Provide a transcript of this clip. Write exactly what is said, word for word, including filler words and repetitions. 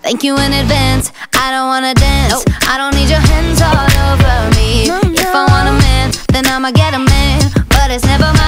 Thank you in advance, I don't wanna dance. Nope. I don't need your hands all over me. No, no. If I want a man, then I'ma get a man, but it's never my